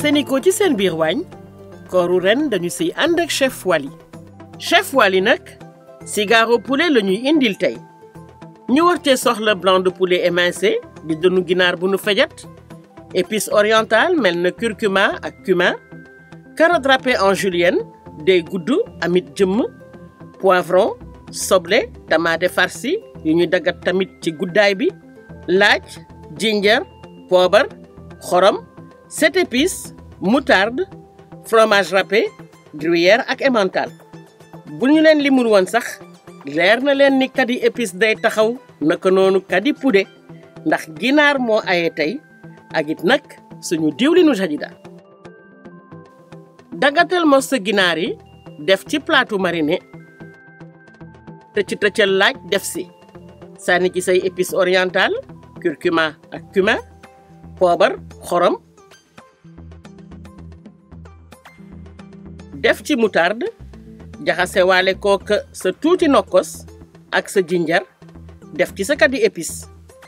Sénico ci seen biir waañ kooru ren dañu siy ànd ak chef Wally. chef Wally nag cigaro poulet la ñuy indil tey ñu war cee soxla blanc de poulet émincé di dënnu ginaar bu nu fejat épice orientale mel na curcuma ak cumin carotte râpée en julienne day gudd amit jëmm poivron soble tomate farci yu ñu dagat tamit ci guddaay bi laaj ginger poobar xorom 7 épices moutarde fromage râpé gruyère ak emmental bu ñu leen limul woon sax leer na leen ni kadi épice day taxaw naka noonu kadi poulet ndax ginaar moo aye tey ak it nag suñu diwlinu Jadida dagatal mos sa ginaar yi def ci plateau mariné tëccal laaj def si sànni ci say épices orientales curcuma ak cumin poobar xorom def ci moutarde jaxase waale kook sa tuuti nokkos ak sa jinjar def ci sa kadi épice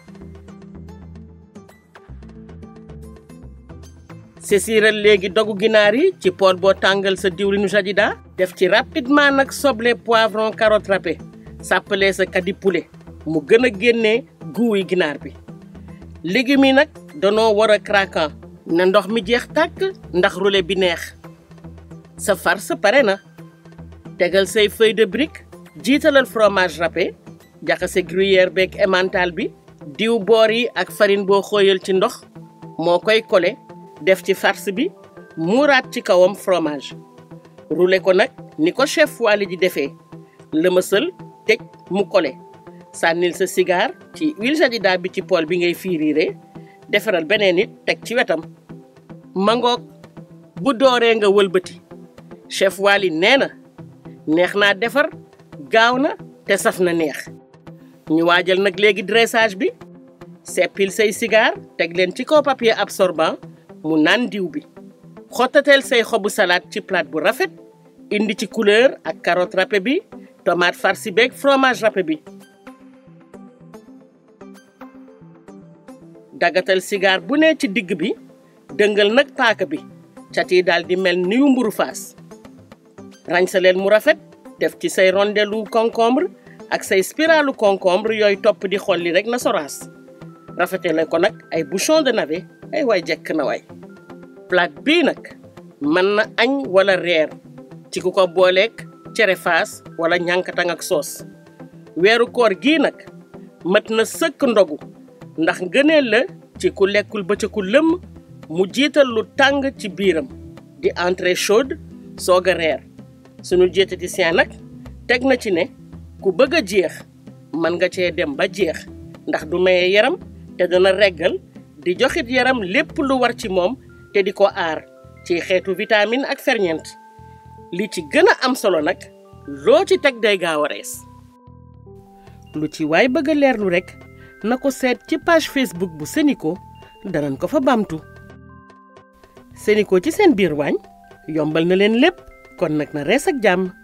sesiral léegi dogu ginaar yi ci pool boo tàngal sa diwlinu Jadida def ci rapidement nag soble poivron carotte râpée sàppalee sa kadi poulet mu gën a génnee guuy ginaar bi légumes yi nag danoo war a craquant na ndox mi jeex tàkk ndax roulé bi neex sa farce pare na tegal say feuille de brique jiitalal fromage râpé jaxase gruyère beeg emmental bi diw boor yi ak farine boo xooyal ci ndox moo koy kole def ci farce bi muuraat ci kawam fromage roulé ko nag ni ko chef Wally di defee lëmasal tëj mu kole sànnil sa cigare ci huile Jadida bi ci pool bi ngay fiiriire defaral beneen nit teg ci wetam mangoog bu dooree nga wëlbati chef Wally nee na neex naa defar gaaw na te saf na neex ñu waajal nag léegi dressage bi seppil say cigare teg leen ci kaw papier absorbant mu naan diw bi xottateel say xobu salade ci plate bu rafet indi ci couleur ak carotte râpée bi tomate farci beeg fromage râpé bi dagatal cigare bu ne ci digg bi dëngal nag paaka bi cat yi daal di mel ni yu mburu faas rañsaleel mu rafet def ci say rondelu concombre ak say spiralu concombre yooyu topp di xolli rek na soraas rafetele ko nag ay bouchon de navet ay waay jekk na waay plate bii nag mën na añ wala reer ci ku ko booleek cere faas wala ñànkatang ak soos weeru koor gii nag mat na sëkk ndogu ndax ngëneel la ci ku lekkul bëccëgu lëmm mu jiital lu tàng ci biiram di entrée chaude soog a reer sunu diététicien nag teg na ci ne ku bëgg a jeex mën nga cee dem ba jeex ndax du maye yaram te dana reggal di joxit yaram lépp lu war ci moom te di ko aar ci xeetu vitamine ak ferñeent li ci gën a am solo nag loo ci teg day gaaw a rees lu ci waay bëgg a leerlu rek na ko seet ci page Facebook bu Sénico danañ ko fa bamtu Sénico ci seen biir waañ yombal na leen lépp kon nag na rees ak jàmm